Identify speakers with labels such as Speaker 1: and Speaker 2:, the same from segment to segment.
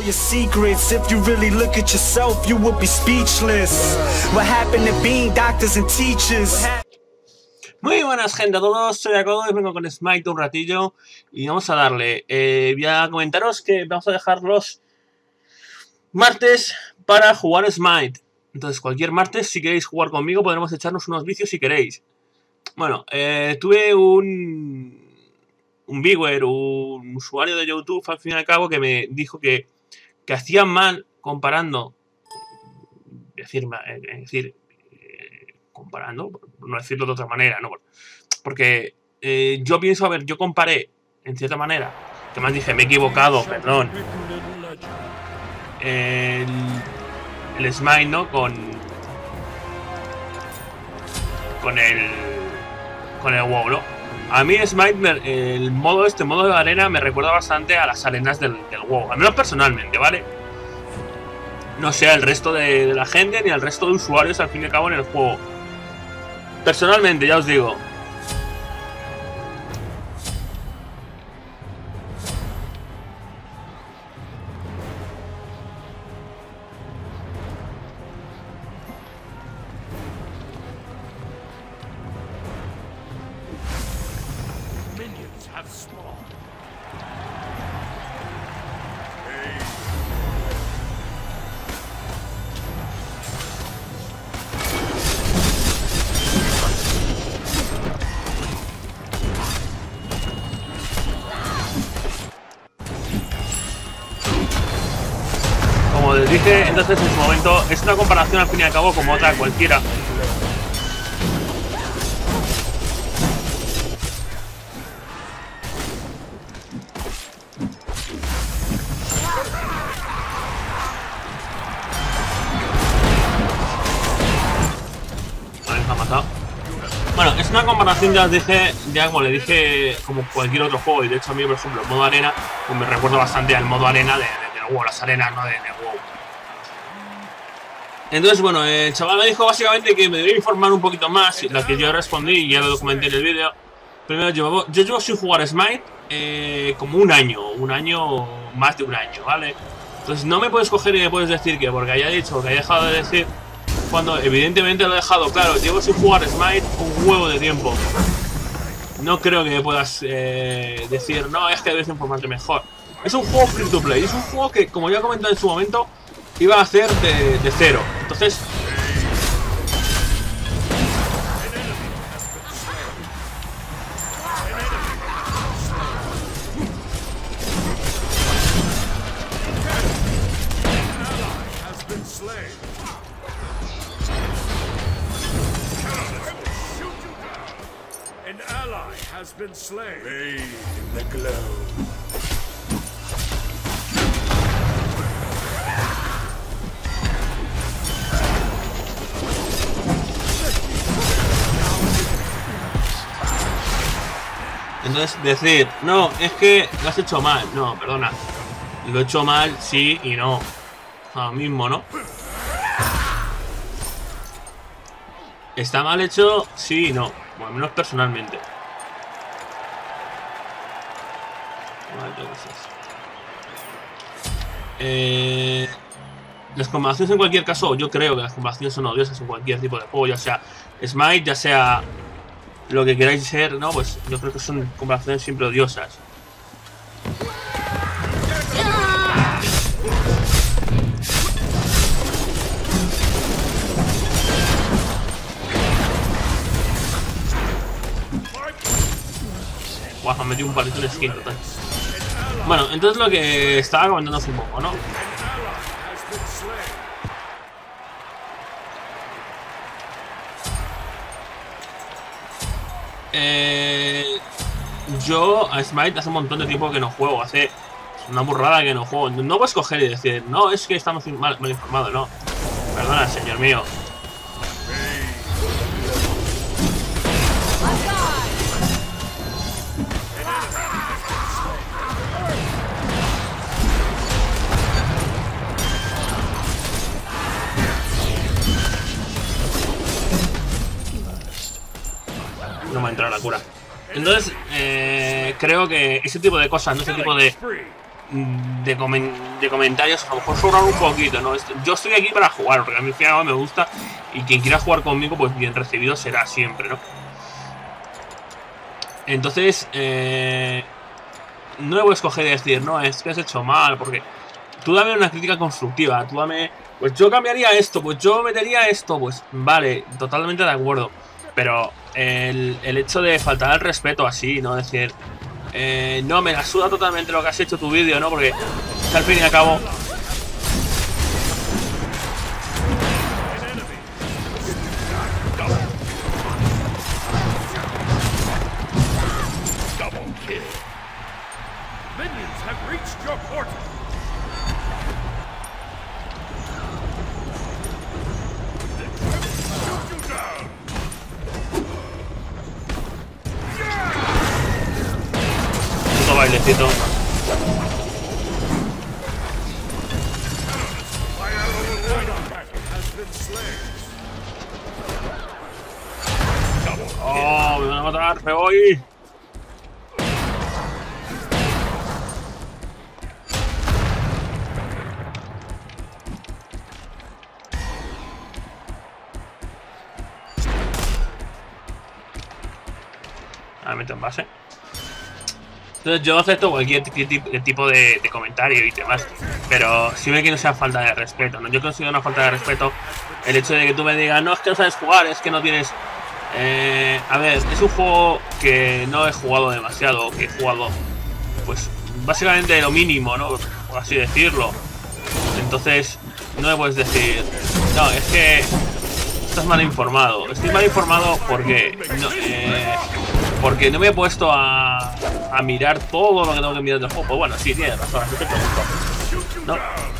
Speaker 1: your secrets. If you really look at yourself, you would be speechless. What happened to being doctors and teachers?
Speaker 2: Muy buenas gente a todos, soy Akodo y vengo con Smite un ratillo y vamos a darle. Voy a comentaros que vamos a dejar los martes para jugar Smite. Entonces cualquier martes, si queréis jugar conmigo, podremos echarnos unos vicios si queréis. Bueno, tuve un viewer, un usuario de YouTube al fin y al cabo que me dijo que hacía mal comparando, comparando, por no decirlo de otra manera, ¿no? Porque yo pienso, a ver, yo comparé, en cierta manera, que más dije, me he equivocado, perdón, el Smite, ¿no? Con el WoW, ¿no? A mí Smite, el modo de arena me recuerda bastante a las arenas del WoW, al menos personalmente, ¿vale? No sé al resto de la gente ni al resto de usuarios al fin y al cabo en el juego. Personalmente, ya os digo. Como les dije entonces en su momento, es una comparación al fin y al cabo como otra cualquiera. Vale, me ha matado. Bueno, es una comparación, ya os dije, ya como le dije, como cualquier otro juego. Y de hecho a mí, por ejemplo, el modo arena, pues me recuerda bastante al modo arena del WoW, las arenas, ¿no? de WoW. Entonces, bueno, el chaval me dijo básicamente que me debería informar un poquito más, lo que yo respondí y ya lo documenté en el vídeo. Primero, yo llevo sin jugar Smite como un año, más de un año, ¿vale? Entonces no me puedes coger y me puedes decir que porque haya dicho, que haya dejado de decir, cuando evidentemente lo he dejado claro. Llevo sin jugar Smite un huevo de tiempo. No creo que me puedas decir, no, es que debes informarte mejor. Es un juego free to play, es un juego que, como ya he comentado en su momento, iba a hacer de cero. Entonces, entonces decir, no, es que lo has hecho mal. No, perdona. Lo he hecho mal, sí y no. Ahora mismo, ¿no? ¿Está mal hecho? Sí y no. Bueno, al menos personalmente. Las combinaciones en cualquier caso, yo creo que las combinaciones son odiosas en cualquier tipo de juego, ya sea Smite, ya sea lo que queráis ser, ¿no? Pues yo creo que son combinaciones siempre odiosas. Guau, me metí un palito de skin total. Bueno, entonces lo que estaba comentando hace un poco, ¿no? Yo a Smite hace un montón de tiempo que no juego, hace una burrada que no juego. No puedes coger y decir, no, es que estamos mal informados, no. Perdona, señor mío. No me ha entrado la cura. Entonces, creo que ese tipo de cosas, ¿no? Ese tipo de de comentarios a lo mejor sobran un poquito, ¿no? Yo estoy aquí para jugar, porque a mí FIFA me gusta y quien quiera jugar conmigo, pues bien recibido será siempre, ¿no? Entonces, no le voy a escoger y decir, no, es que has hecho mal, porque tú dame una crítica constructiva, tú dame, pues yo cambiaría esto, pues yo metería esto, pues vale, totalmente de acuerdo, pero el hecho de faltar al respeto así, ¿no? Decir, no, me la suda totalmente lo que has hecho tu vídeo, ¿no? Porque al fin y al cabo... Puto bailecito. Oh, me van a matar, me voy. Me meto en base. Entonces yo acepto cualquier tipo de comentario y demás, pero siempre que no sea falta de respeto, ¿no? Yo considero una falta de respeto el hecho de que tú me digas, no, es que no sabes jugar, es que no tienes... a ver, es un juego que no he jugado demasiado, que he jugado, pues, básicamente lo mínimo, ¿no? Por así decirlo. Entonces, no me puedes decir, no, es que estás mal informado. Estoy mal informado porque no me he puesto a mirar todo lo que tengo que mirar del juego. Pues bueno, sí, tienes razón, así te pregunto. ¿No?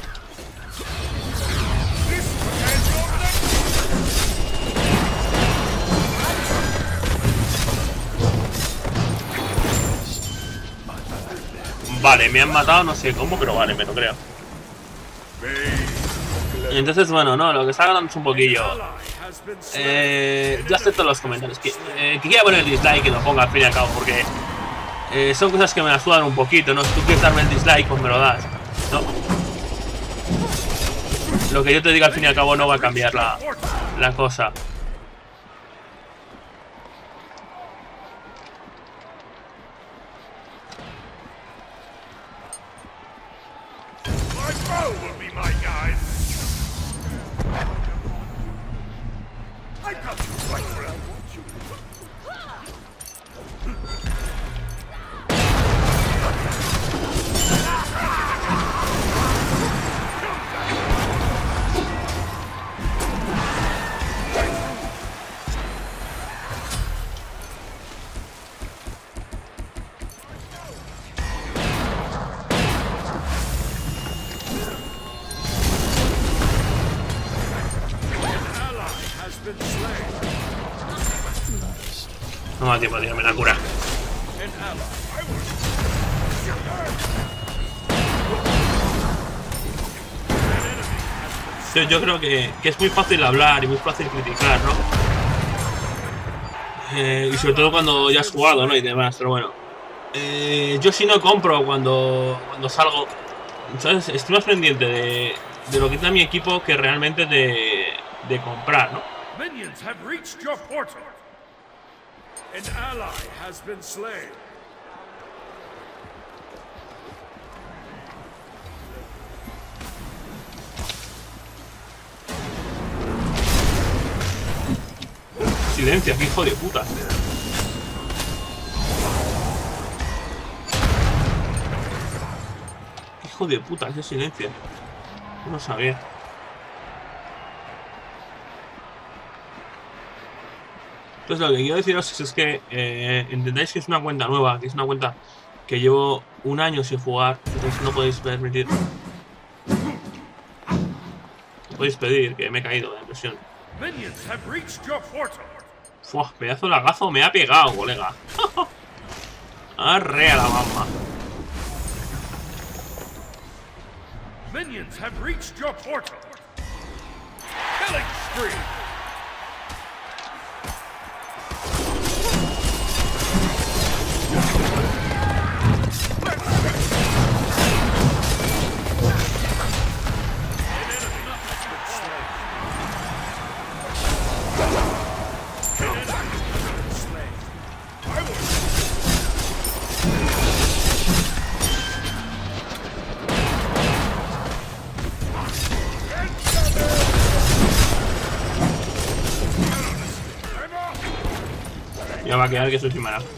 Speaker 2: Vale, me han matado, no sé cómo, pero vale, me lo creo. Entonces, bueno, no, lo que está ganando es un poquillo. Yo acepto los comentarios. Que quiera poner el dislike, que lo ponga al fin y al cabo, porque son cosas que me la sudan un poquito, ¿no? Si tú quieres darme el dislike, pues me lo das, ¿no? Lo que yo te diga al fin y al cabo no va a cambiar la cosa. No me da tiempo, tío, me la cura. Yo creo que es muy fácil hablar y muy fácil criticar, ¿no? Y sobre todo cuando ya has jugado, ¿no? Y demás, pero bueno. Yo sí no compro cuando salgo, ¿sabes? Estoy más pendiente de lo que da mi equipo que realmente de comprar, ¿no? Minions have reached your portal. An ally has been slain. Silencio, qué hijo de puta. Hijo de puta, ese silencio. No sabía. Entonces lo que quiero deciros es que entendáis que es una cuenta nueva, que es una cuenta que llevo un año sin jugar, entonces no podéis permitir. No podéis pedir, que me he caído de la impresión. Fua, pedazo de lagazo me ha pegado, colega. Arre a la mamá. Minions have reached your portal. Killing spree. Ya va a quedar que es última hora.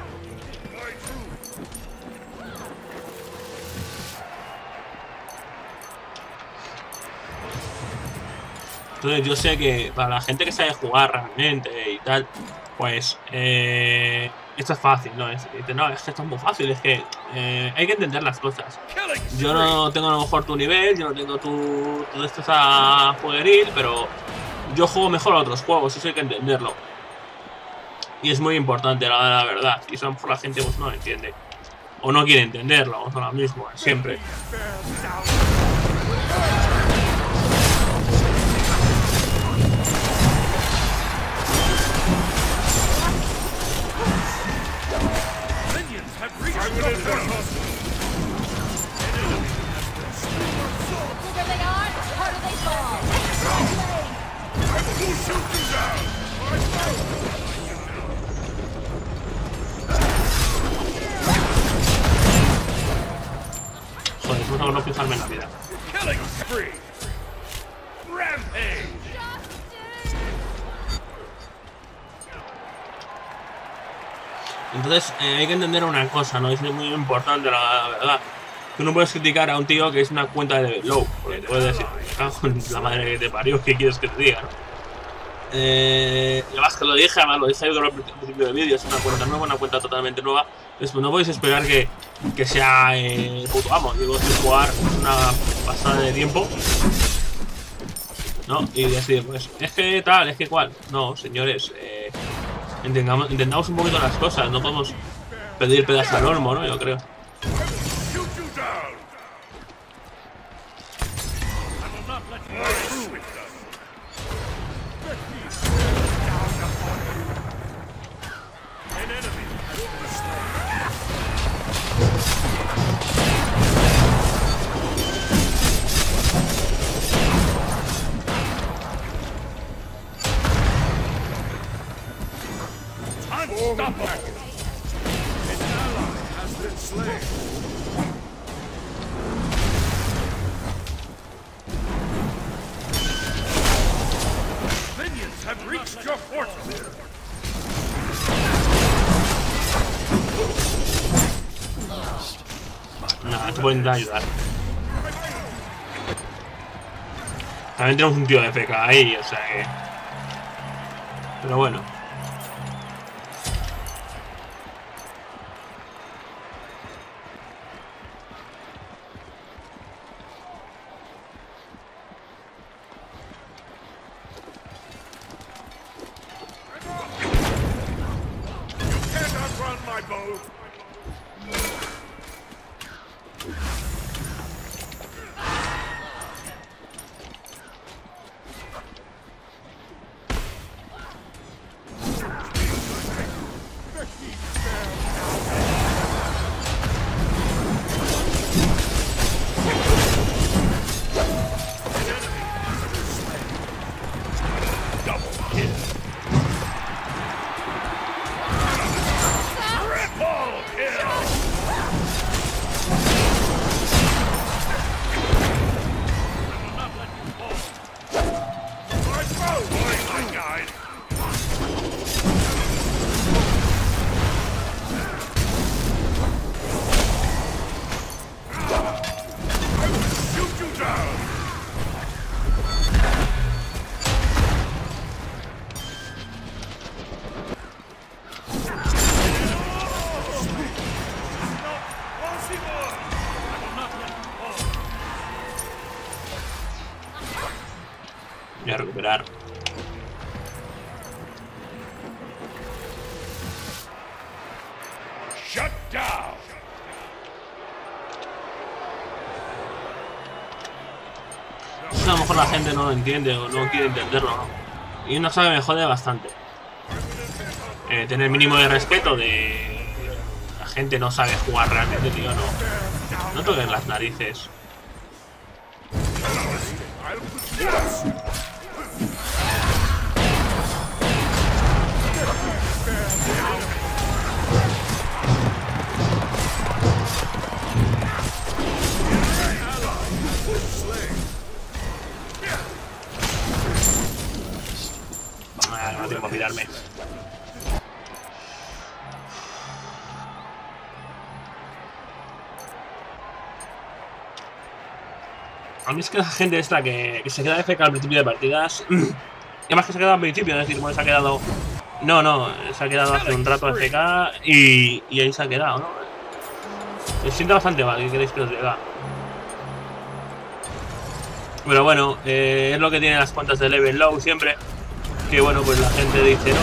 Speaker 2: Entonces yo sé que para la gente que sabe jugar realmente y tal, pues esto es fácil, ¿no? No, es que esto es muy fácil, es que hay que entender las cosas. Yo no tengo a lo mejor tu nivel, yo no tengo tu destreza juegueril, pero yo juego mejor a otros juegos, eso hay que entenderlo. Y es muy importante, la verdad. Y eso a lo mejor la gente pues no lo entiende. O no quiere entenderlo, o son lo mismo, siempre. Joder, es mejor no fijarme en la vida. Entonces hay que entender una cosa, ¿no? Es muy importante, la verdad. Tú no puedes criticar a un tío que es una cuenta de low, porque te puedes decir, me cago en la madre que te parió, ¿qué quieres que te diga, no? Además que lo dije, además lo dije yo al principio del vídeo, es una cuenta nueva, una cuenta totalmente nueva. Entonces pues no podéis esperar que sea puto amo. Digo, es jugar una pasada de tiempo, ¿no? Y decir, pues, es que tal, es que cual. No, señores, entendamos un poquito las cosas, no podemos pedir pedazos al olmo, ¿no? Yo creo. Nada, te pueden intentar ayudar. También tenemos un tío de FK ahí, o sea que... Pero bueno. Voy a recuperar.
Speaker 3: Shut down.
Speaker 2: Eso a lo mejor la gente no lo entiende o no quiere entenderlo, ¿no? Y una cosa que me jode bastante. Tener mínimo de respeto de... La gente no sabe jugar realmente, tío, no. No toquen las narices. No tengo que mirarme. A mí es que la gente esta que se queda FK al principio de partidas... Y además que se ha quedado al principio, es decir, bueno, se ha quedado... No, se ha quedado hace un rato FK y ahí se ha quedado, ¿no? Se siente bastante mal, ¿qué queréis que os diga? Pero bueno, es lo que tienen las cuentas de level low siempre. Que bueno, pues la gente dice, ¿no?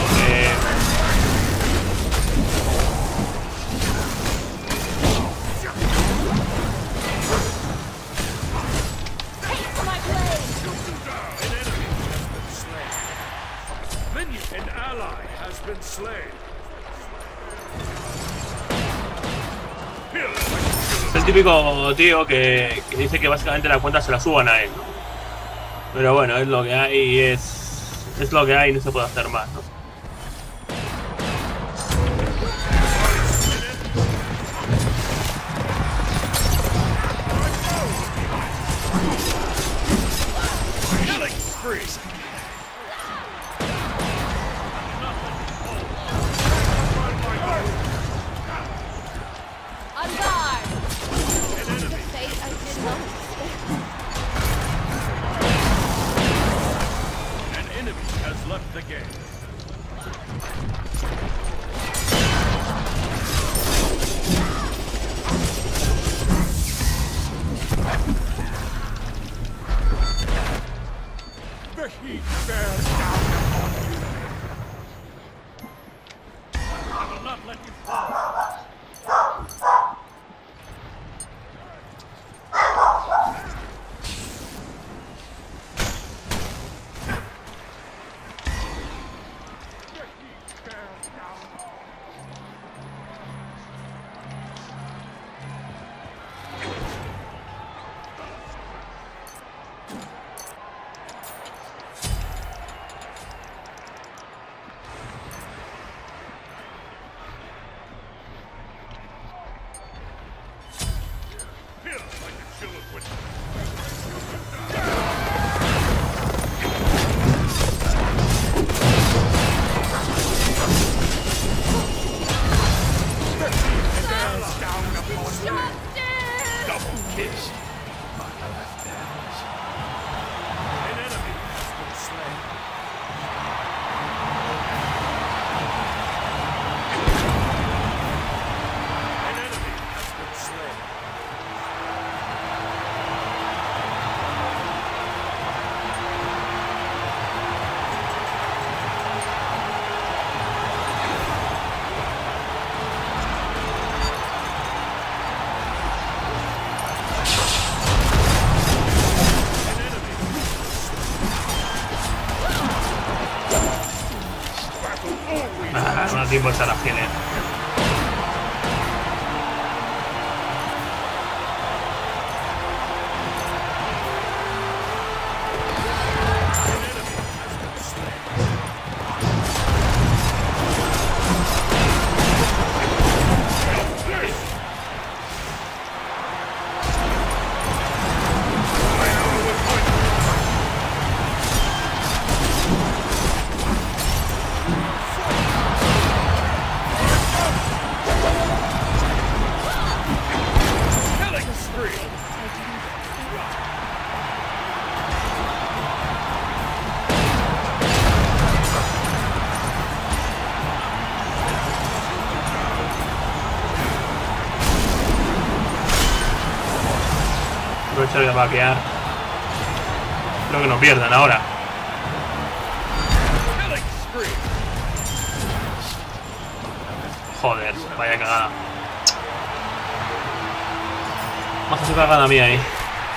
Speaker 2: Es el típico tío que dice que básicamente la cuenta se la suban a él, ¿no? Pero bueno, es lo que hay, es lo que hay, no se puede hacer más, ¿no? No da tiempo a echar la gile. Aprovecho de vaquear. Creo que no pierdan ahora. Joder, vaya cagada. Más su cagada mía ahí.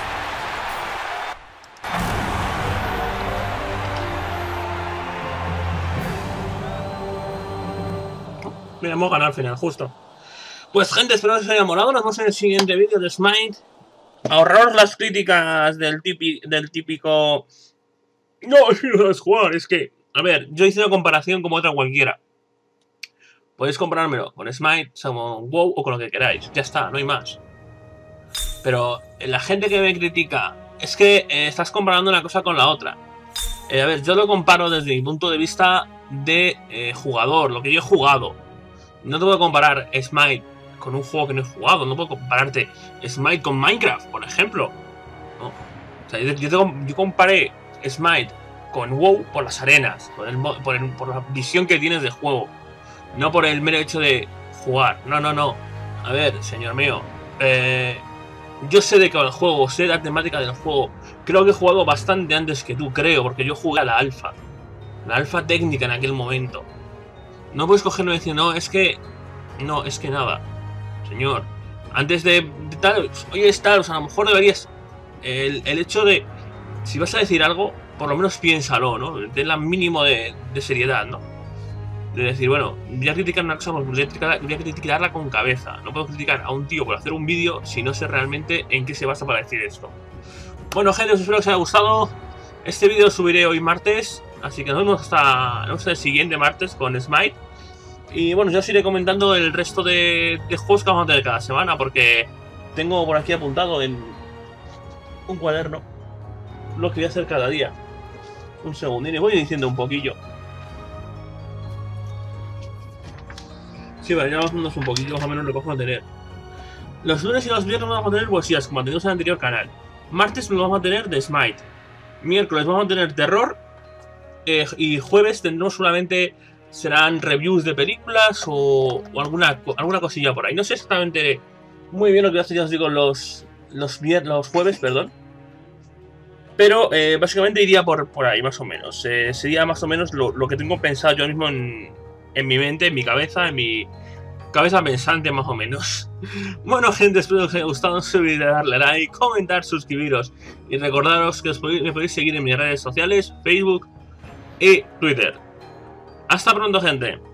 Speaker 2: Mira, hemos ganado al final, justo. Pues gente, espero que os haya molado. Nos vemos en el siguiente vídeo de Smite. Ahorraros las críticas del típico... No, no es jugar, es que... A ver, yo hice una comparación como otra cualquiera. Podéis comparármelo con Smite, con WoW o con lo que queráis. Ya está, no hay más. Pero la gente que me critica... Es que estás comparando una cosa con la otra. A ver, yo lo comparo desde mi punto de vista de jugador, lo que yo he jugado. No te puedo comparar Smite con un juego que no he jugado. No puedo compararte Smite con Minecraft, por ejemplo, ¿no? sea, yo comparé Smite con WoW por las arenas, por la visión que tienes de juego, no por el mero hecho de jugar. No. A ver, señor mío, yo sé de qué va el juego, sé la temática del juego. Creo que he jugado bastante antes que tú, creo, porque yo jugué a la alfa técnica en aquel momento. No puedes cogerlo y decir, no, es que nada, señor. Antes de tal, oye, o sea, a lo mejor deberías. El hecho de, si vas a decir algo, por lo menos piénsalo, ¿no? Tenla mínimo de seriedad, ¿no? De decir, bueno, voy a criticar una cosa, voy a criticarla con cabeza. No puedo criticar a un tío por hacer un vídeo si no sé realmente en qué se basa para decir esto. Bueno, gente, os espero que os haya gustado. Este vídeo lo subiré hoy martes, así que nos vemos hasta el siguiente martes con Smite. Y bueno, yo os iré comentando el resto de juegos que vamos a tener cada semana, porque tengo por aquí apuntado en un cuaderno lo que voy a hacer cada día. Un segundín y voy diciendo un poquillo. Sí, vale, ya vamos un poquillo más o menos lo que vamos a tener. Los lunes y los viernes vamos a tener poesías, como teníamos en el anterior canal. Martes lo vamos a tener de Smite. Miércoles vamos a tener terror. Y jueves tendremos solamente, serán reviews de películas o alguna cosilla por ahí. No sé exactamente muy bien lo que voy a hacer, ya os digo, los jueves, perdón. Pero básicamente iría por ahí, más o menos. Sería más o menos lo que tengo pensado yo mismo en mi mente, en mi cabeza pensante, más o menos. Bueno, gente, espero que os haya gustado. No se olvidéis de darle like, comentar, suscribiros. Y recordaros que me podéis seguir en mis redes sociales, Facebook y Twitter. Hasta pronto, gente.